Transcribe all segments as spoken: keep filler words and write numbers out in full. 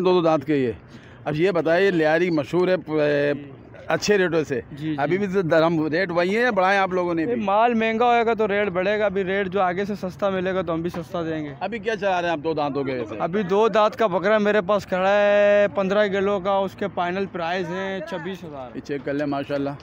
दो दो दांत के ये। अब ये बताइए, लियारी मशहूर है अच्छे रेटों से, जी, अभी भी हम रेट वही है या बढ़ाएं आप लोगों ने भी? माल महंगा होएगा तो रेट बढ़ेगा, अभी रेट जो आगे से सस्ता मिलेगा तो हम भी सस्ता देंगे। अभी क्या चला रहे हैं आप दो दांतों के वैसे? अभी दो दांत का बकरा मेरे पास खड़ा है पंद्रह किलो का, उसके फाइनल प्राइस है छब्बीस हज़ार। चेक कर ले माशाल्लाह,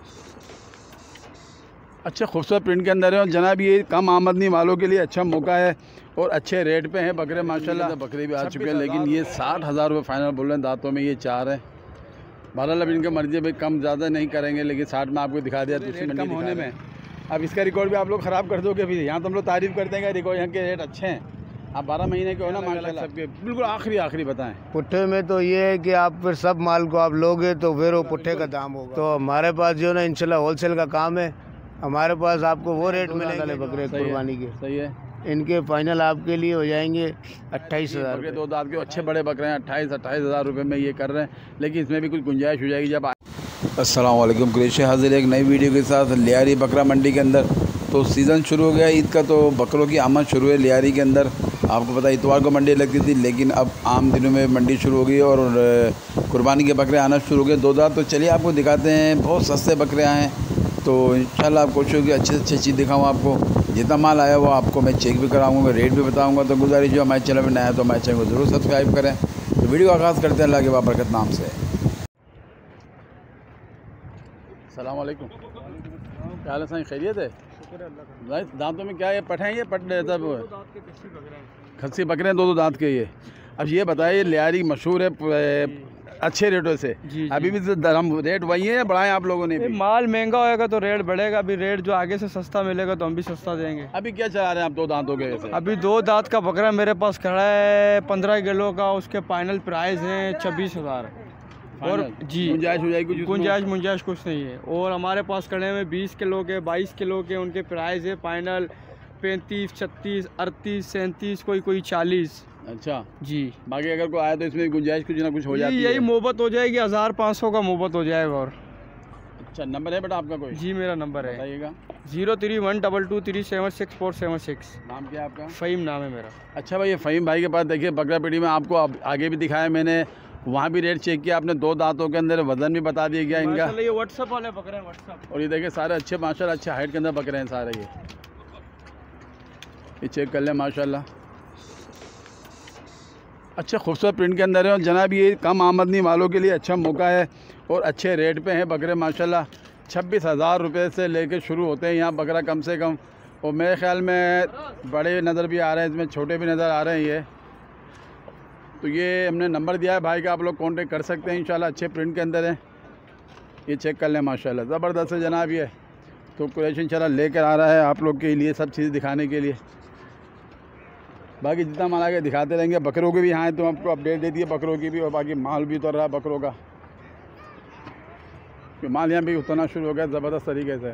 अच्छे खूबसूरत प्रिंट के अंदर है। और जनाब ये कम आमदनी वालों के लिए अच्छा मौका है और अच्छे रेट पे हैं बकरे माशाल्लाह। बकरे भी आ चुके हैं, लेकिन ये साठ हज़ार रुपये फाइनल बोल रहे हैं। दांतों में ये चार है। बहरहाल अब इनकी मर्जी भाई, कम ज़्यादा नहीं करेंगे, लेकिन साठ में आपको दिखा दिया दूसरी मंडी कम होने में। अब इसका रिकॉर्ड भी आप लोग ख़राब कर दोगे। फिर यहाँ तो हम लोग तारीफ़ करते हैं कि रिकॉर्ड यहाँ के रेट अच्छे हैं। आप बारह महीने के हो ना माशाल्लाह सबके। बिल्कुल आखिरी आखिरी बताएं। पुट्ठे में तो ये है कि आप फिर सब माल को आप लोगे तो फिर वो पुट्ठे का दाम होगा। तो हमारे पास जो ना इंशाल्लाह होलसेल का काम है, हमारे पास आपको वो रेट मिलेंगे बकरे कुर्बानी के। सही है, इनके फाइनल आपके लिए हो जाएंगे अट्ठाईस हज़ार। दो दांत के अच्छे बड़े बकरे हैं, अट्ठाईस अट्ठाईस हज़ार रुपये में ये कर रहे हैं, लेकिन इसमें भी कुछ गुंजाइश हो जाएगी जब। अस्सलाम वालेकुम, कुरैशी हाजिर एक नई वीडियो के साथ लियारी बकरा मंडी के अंदर। तो सीज़न शुरू हो गया ईद का, तो बकरों की आमद शुरू है लियारी के अंदर। आपको पता है इतवार को मंडी लगती थी, लेकिन अब आम दिनों में मंडी शुरू हो गई और कुर्बानी के बकरे आना शुरू हो गए दो दांत। तो चलिए आपको दिखाते हैं, बहुत सस्ते बकरे आए हैं। तो इंशाल्लाह आप कोशिश होगी अच्छे से अच्छी चीज़ दिखाऊँ आपको। जितना माल आया वो आपको मैं चेक भी कराऊंगा, रेट भी बताऊंगा। तो गुजारिश जो हमारे चैनल में नया है तो हमारे चैनल को ज़रूर सब्सक्राइब करें। तो वीडियो का आगाज़ करते हैं अल्लाह के बाबरकत नाम से। अस्सलाम वालेकुम, क्या हाल है साईं, खैरियत है? भाई दांतों में क्या है, पठे हैं ये पट सब खस्सी बकरे हैं दो दो दांत के ये। अब ये बताइए, लियारी मशहूर है अच्छे रेटों से, अभी भी हम रेट वही है या बढ़ाएं आप लोगों ने भी? माल महंगा होएगा तो रेट बढ़ेगा, अभी रेट जो आगे से सस्ता मिलेगा तो हम भी सस्ता देंगे। अभी क्या चला रहे हैं आप दो दांतों के वैसे? अभी दो दांत का बकरा मेरे पास खड़ा है पंद्रह किलो का, उसके फाइनल प्राइस है छब्बीस हज़ार। और जी गुंजाइश हो जाएगी? गुंजाइश गुंजाइश कुछ नहीं है। और हमारे पास खड़े हैं बीस किलो के, बाईस किलो के, उनके प्राइस है फाइनल पैंतीस, छत्तीस, अड़तीस, सैंतीस, कोई कोई चालीस। अच्छा जी, बाकी अगर कोई आया तो इसमें गुंजाइश कुछ ना कुछ हो जाती है? यही मोहब्बत हो जाएगी, हज़ार पाँच सौ का मोहब्बत हो जाएगा। और अच्छा, नंबर है बेटा आपका कोई? जी मेरा नंबर है, बताइएगा। Zero three one double two three seven six four seven six. नाम क्या है आपका? फ़हीम नाम है मेरा। अच्छा भाई, ये फ़हीम भाई के पास देखिए बकरा पेटी में आपको आगे भी दिखाया मैंने, वहाँ भी रेट चेक किया आपने, दो दांतों के अंदर वजन भी बता दिया गया इनका। ये व्हाट्सएप वाले बकरे हैं, व्हाट्सएप। और ये देखिए सारे अच्छे माशाल्लाह अच्छे हाइट के अंदर बकरे हैं सारे। ये ये चेक कर लें माशाल्लाह, अच्छे खूबसूरत प्रिंट के अंदर है। और जनाब ये कम आमदनी वालों के लिए अच्छा मौका है और अच्छे रेट पे हैं बकरे माशाल्लाह। छब्बीस हज़ार रुपये से लेके शुरू होते हैं यहाँ बकरा कम से कम। और मेरे ख्याल में बड़े नज़र भी आ रहे हैं, इसमें छोटे भी नज़र आ रहे हैं ये। तो ये हमने नंबर दिया है भाई का, आप लोग कांटेक्ट कर सकते हैं इंशाल्लाह। अच्छे प्रिंट के अंदर है, ये चेक कर लें माशाल्लाह, ज़बरदस्त है जनाब ये। तो कुरैशी इंशाल्लाह लेकर आ रहा है आप लोग के लिए सब चीज़ दिखाने के लिए। बाकी जितना माल आगे दिखाते रहेंगे। बकरों के भी यहाँ है तो आपको अपडेट दे दिए बकरों की भी, और बाकी माल भी उतर रहा है बकरों का, कि माल यहाँ भी उतरना शुरू हो गया ज़बरदस्त तरीके से।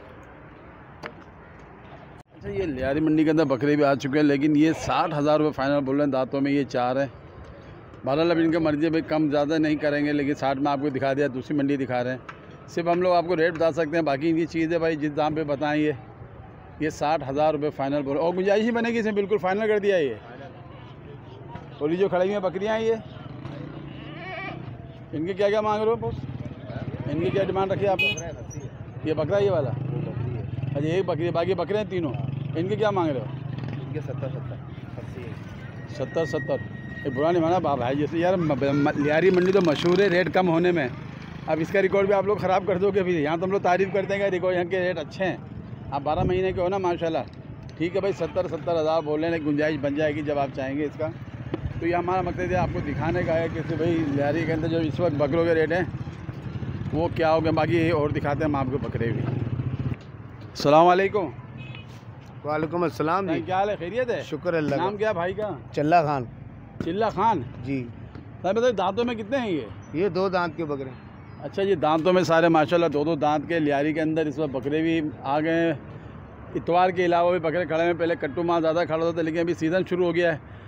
अच्छा, ये लियारी मंडी के अंदर बकरे भी आ चुके हैं, लेकिन ये साठ हज़ार रुपये फाइनल बोल रहे हैं। दांतों में ये चार है। बहरहाल अब इनकी मर्जी भाई, कम ज़्यादा नहीं करेंगे, लेकिन साठ में आपको दिखा दिया दूसरी मंडी दिखा रहे हैं। सिर्फ हम लोग आपको रेट बता सकते हैं, बाकी इनकी चीज़ है भाई जिस दाम पे बताएं। ये ये साठ हज़ार रुपये फाइनल बोल, और गुंजाइश ही बनेगी इसमें, बिल्कुल फाइनल कर दिया ये। और ये जो खड़ी हुई हैं बकरियाँ ये, इनके क्या क्या मांग रहे हो बॉस? इनकी क्या डिमांड रखी है आपने? ये बकरा ये वाला? अच्छा एक बकरी, बाकी बकरे हैं तीनों। इनके क्या मांग रहे हो? इनके सत्तर सत्तर सत्तर सत्तर ये बुरा नहीं माना बाप भाई, जैसे यार लियारी मंडी तो मशहूर है रेट कम होने में। अब इसका रिकॉर्ड भी आप लोग ख़राब कर दोगे। फिर यहाँ तो हम लोग तारीफ़ करते हैं कि रिकॉर्ड यहाँ के रेट अच्छे हैं। आप बारह महीने के हो ना माशाल्लाह। ठीक है भाई, सत्तर सत्तर हज़ार बोल रहे हैं, गुंजाइश बन जाएगी जब आप चाहेंगे इसका। तो ये हमारा मकसद है आपको दिखाने का है कि भाई लियारी के अंदर जो इस वक्त बकरों के रेट हैं वो क्या हो गए। बाकी और दिखाते हैं हम आपको बकरे भी। अस्सलाम वालेकुम। वालेकुम अस्सलाम जी, क्या हाल है, खैरियत है? शुक्र अल्लाह। नाम क्या भाई का? चल्ला खान। चिल्ला खान जी। सर बताइए दांतों में कितने हैं ये? ये दो दांत के बकरे। अच्छा, ये दांतों में सारे माशाल्लाह दो दो दांत के लियारी के अंदर इस वक्त बकरे भी आ गए हैं। इतवार के अलावा भी बकरे खड़े हैं। पहले कट्टू माल ज़्यादा खड़ा होता था, लेकिन अभी सीज़न शुरू हो गया है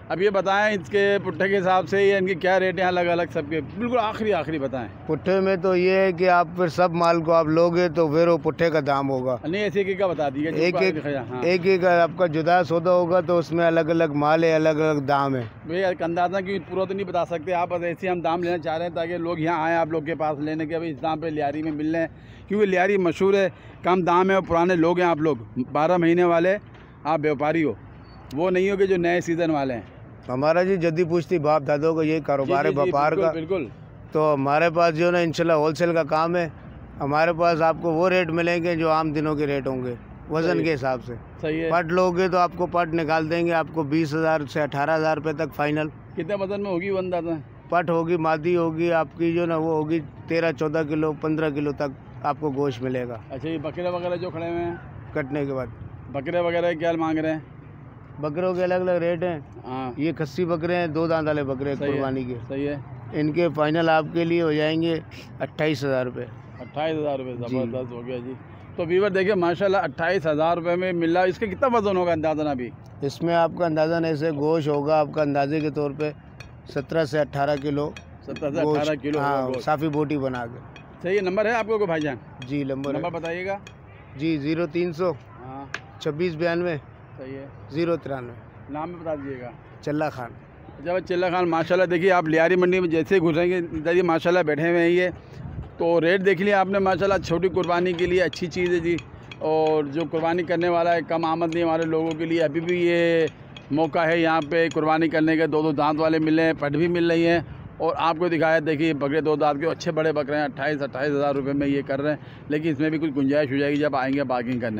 अब ये बताएं इसके पुट्ठे के हिसाब से या इनके क्या रेट हैं अलग अलग सबके, बिल्कुल आखिरी आखिरी बताएं। पुट्ठे में तो ये है कि आप फिर सब माल को आप लोगे तो फिर वो पुट्ठे का दाम होगा। नहीं ऐसे एक एक का बता दीजिए। एक एक हाँ। एक एक आपका जुदा सौदा होगा तो उसमें अलग अलग माल है, अलग अलग दाम है। भैया अंदाजा क्योंकि पूरा तो नहीं बता सकते आप, बस ऐसे हम दाम लेना चाह रहे हैं ताकि लोग यहाँ आएँ आप लोग के पास लेने के, भाई इस दाम पे लियारी में मिल रहे हैं, क्योंकि लियारी मशहूर है, कम दाम है और पुराने लोग हैं आप लोग, बारह महीने वाले आप व्यापारी हो, वो नहीं हो कि जो नए सीज़न वाले हैं। हमारा जी जद्दी पूछती बाप दादों का ये कारोबार है व्यापार का, बिल्कुल। तो हमारे पास जो ना इंशाल्लाह होलसेल का काम है। हमारे पास आपको वो रेट मिलेंगे जो आम दिनों के रेट होंगे वज़न के हिसाब से। सही है। पट लोगे तो आपको पट निकाल देंगे आपको बीस हज़ार से अठारह हज़ार रुपये तक फाइनल। कितने वज़न में होगी वो अंदाजा? पट होगी, मादी होगी आपकी जो ना वो होगी तेरह चौदह किलो पंद्रह किलो तक आपको गोश्त मिलेगा। अच्छा ये बकरे वगैरह जो खड़े हुए हैं कटने के बाद, बकरे वगैरह क्या मांग रहे हैं? बकरों के अलग अलग रेट हैं। हाँ ये खस्सी बकरे हैं, दो दांत वाले बकरे कुर्बानी के। सही है। इनके फाइनल आपके लिए हो जाएंगे अट्ठाईस हज़ार रुपये। अट्ठाईस हज़ार रुपये ज़बरदस्त हो गया जी। तो व्यूअर देखिए माशाल्लाह अट्ठाईस हज़ार रुपये में मिल रहा है। इसका कितना वजन होगा अंदाज़न अभी? इसमें आपका अंदाज़न ऐसे गोश्त होगा आपका अंदाजे के तौर पे सत्रह से अट्ठारह किलो। सत्रह से अट्ठारह किलो। हाँ, साफ़ी बोटी बना के। सही है। नंबर है आपको भाईजान? जी नंबर नंबर बताइएगा जी। ज़ीरो तीन सौ हाँ छब्बीस बयानवे। सही है। ज़ीरो तिरानवे। नाम भी बता दीजिएगा। चल्ला खान। जब चिल्ला खान माशाल्लाह देखिए आप लियारी मंडी में जैसे घुसेंगे इधर ही माशाल्लाह बैठे हुए हैं ये, तो रेट देख लिया आपने माशाल्लाह। छोटी कुर्बानी के लिए अच्छी चीज़ है जी, और जो कुर्बानी करने वाला है कम आमदनी वाले लोगों के लिए अभी भी ये मौका है यहाँ पे कुर्बानी करने के। दो दो दांत वाले मिल रहे हैं, पट भी मिल रही हैं, और आपको दिखाया देखिए बकरे दो दांत के अच्छे बड़े बकरे हैं। अट्ठाईस अट्ठाईस हज़ार रुपये में ये कर रहे हैं, लेकिन इसमें भी कुछ गुंजाइश हो जाएगी जब आएंगे बार्गिंग करने।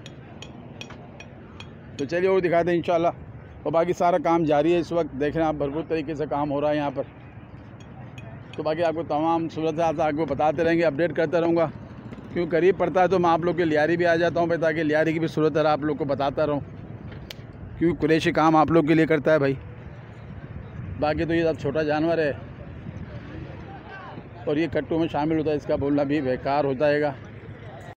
तो चलिए और दिखाते हैं इंशाल्लाह। और बाकी सारा काम जारी है इस वक्त, देख रहे हैं आप भरपूर तरीके से काम हो रहा है यहाँ पर। तो बाकी आपको तमाम सूरत हाल आपको बताते रहेंगे, अपडेट करता रहूँगा, क्योंकि करीब पड़ता है तो मैं आप लोग के लियारी भी आ जाता हूँ भाई, ताकि लियारी की भी सूरत हाल आप लोग को बताता रहूँ, क्योंकि कुरैशी काम आप लोग के लिए करता है भाई। बाकी तो ये सब छोटा जानवर है और ये कट्टू में शामिल होता है, इसका बोलना भी बेकार हो जाएगा।